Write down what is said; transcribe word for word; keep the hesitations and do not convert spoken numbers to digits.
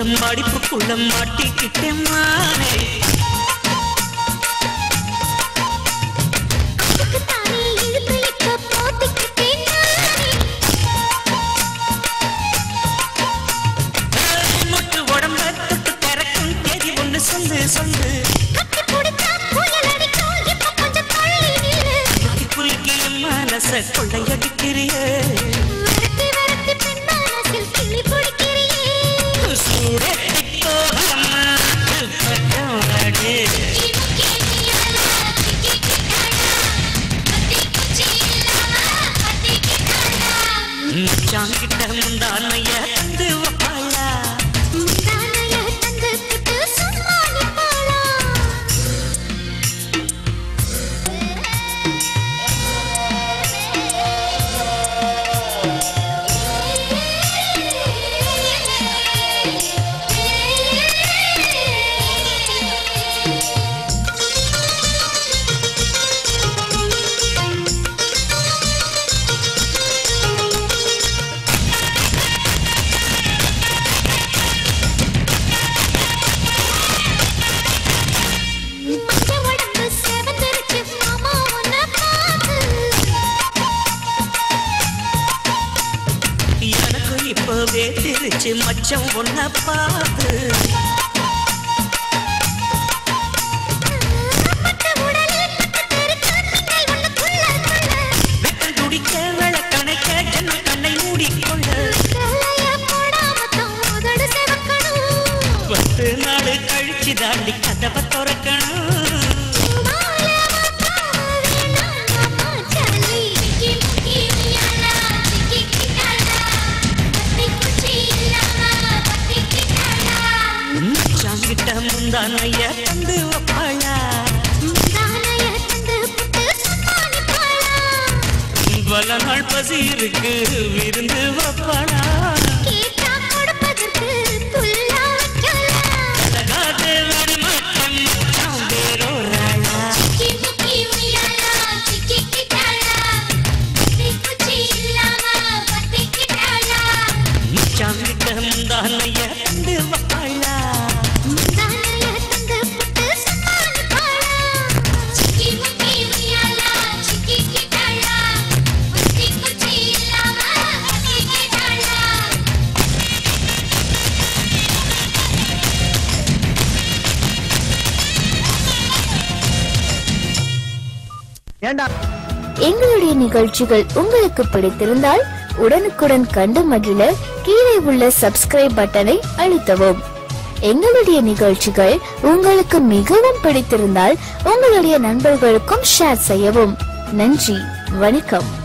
மடிப்புக்குள்ள மாட்டிக்கிட்டேன் மானே முட்டு உடம்ப தொட்டு கறக்கும் தேதி ஒண்ணு சொல்லு சொல்லு மனச கொள்ளையடிக்கிறியே கிட்ட முந்தானைய தந்து வப்பாளா இப்பவே திருச்சி மச்சம் ஒன்ன பாத்து வெட்டம் துடிக்க விளக்கணைக்க ஜன்ன கண்ணை மூடிக்கொள்ள பத்து நாள் கழிச்சு தாண்டி கதவை திறக்கணும் கிட்ட முந்தானைய தந்து வப்பாளா பல நாள் பசி இருக்கு விருந்து வப்பாளா கிட்ட முந்தானைய தந்து வப்பாளா எங்களுடைய நிகழ்ச்சிகள் உங்களுக்கு பிடித்திருந்தால் உடனுக்குடன் கண்டு மகிழ கீழே உள்ள சப்ஸ்கிரைப் பட்டனை அழுத்தவும். எங்களுடைய நிகழ்ச்சிகள் உங்களுக்கு மிகவும் பிடித்திருந்தால் உங்களுடைய நண்பர்களுக்கும் ஷேர் செய்யவும். நன்றி, வணக்கம்.